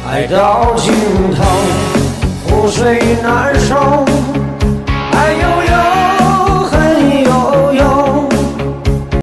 爱到尽头，覆水难收。